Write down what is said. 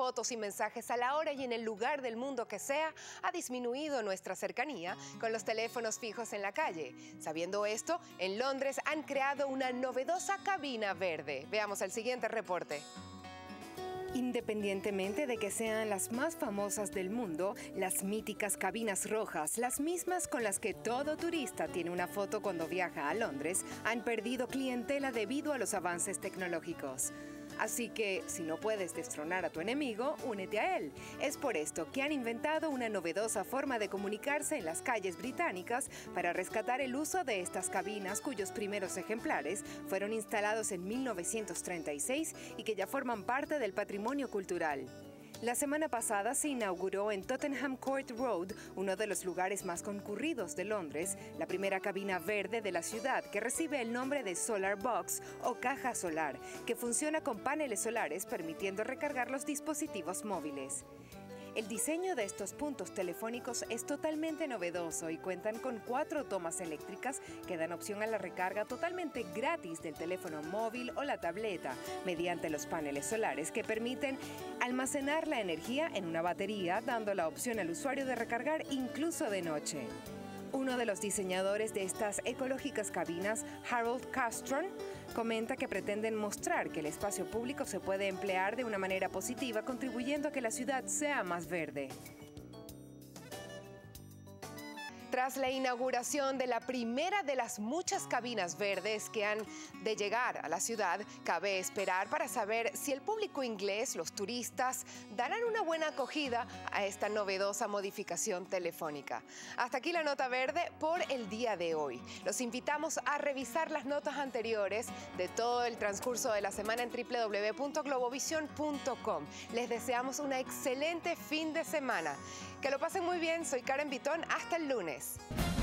fotos y mensajes a la hora y en el lugar del mundo que sea, ha disminuido nuestra cercanía con los teléfonos fijos en la calle. Sabiendo esto, en Londres han creado una novedosa cabina verde. Veamos el siguiente reporte. Independientemente de que sean las más famosas del mundo, las míticas cabinas rojas, las mismas con las que todo turista tiene una foto cuando viaja a Londres, han perdido clientela debido a los avances tecnológicos. Así que, si no puedes destronar a tu enemigo, únete a él. Es por esto que han inventado una novedosa forma de comunicarse en las calles británicas para rescatar el uso de estas cabinas cuyos primeros ejemplares fueron instalados en 1936 y que ya forman parte del patrimonio cultural. La semana pasada se inauguró en Tottenham Court Road, uno de los lugares más concurridos de Londres, la primera cabina verde de la ciudad que recibe el nombre de Solar Box o caja solar, que funciona con paneles solares permitiendo recargar los dispositivos móviles. El diseño de estos puntos telefónicos es totalmente novedoso y cuentan con 4 tomas eléctricas que dan opción a la recarga totalmente gratis del teléfono móvil o la tableta mediante los paneles solares que permiten almacenar la energía en una batería, dando la opción al usuario de recargar incluso de noche. Uno de los diseñadores de estas ecológicas cabinas, Harold Castron, comenta que pretenden mostrar que el espacio público se puede emplear de una manera positiva, contribuyendo a que la ciudad sea más verde. Tras la inauguración de la primera de las muchas cabinas verdes que han de llegar a la ciudad, cabe esperar para saber si el público inglés, los turistas, darán una buena acogida a esta novedosa modificación telefónica. Hasta aquí la nota verde por el día de hoy. Los invitamos a revisar las notas anteriores de todo el transcurso de la semana en www.globovision.com. Les deseamos un excelente fin de semana. Que lo pasen muy bien, soy Karen Vitón, hasta el lunes.